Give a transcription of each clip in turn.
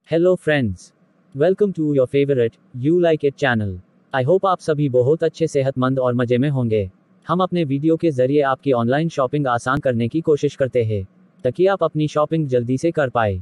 Hello friends, welcome to your favourite you like it channel. I hope आप सभी बहुत अच्छे, सेहतमंद और मजे में होंगे। हम अपने वीडियो के जरिए आपकी ऑनलाइन शॉपिंग आसान करने की कोशिश करते हैं ताकि आप अपनी शॉपिंग जल्दी से कर पाए।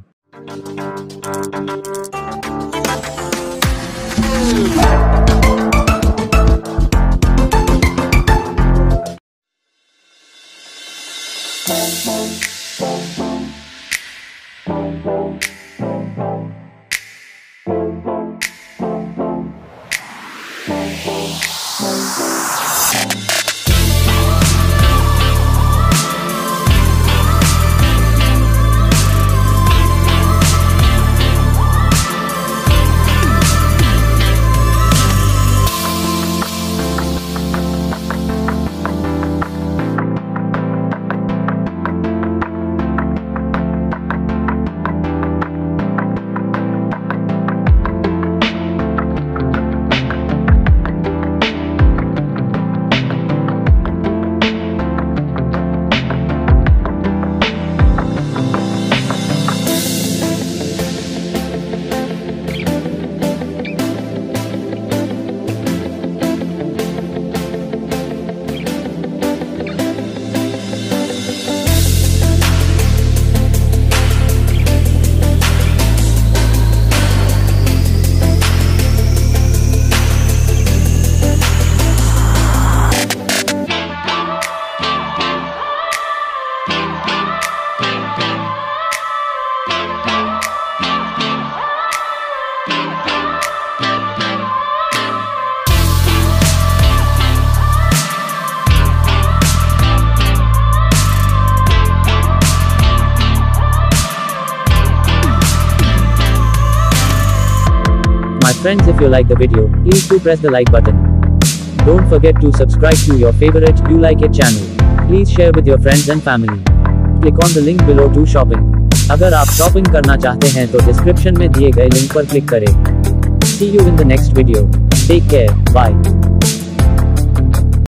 My friends, if you like the video, please do press the like button. Don't forget to subscribe to your favorite You Like It channel. Please share with your friends and family. Click on the link below to shopping. अगर आप shopping करना चाहते हैं तो description में दिए गए link पर क्लिक करें। See you in the next video. Take care. Bye.